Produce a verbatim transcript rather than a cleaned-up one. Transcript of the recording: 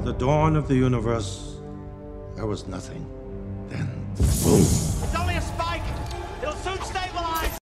At the dawn of the universe, there was nothing. Then, boom!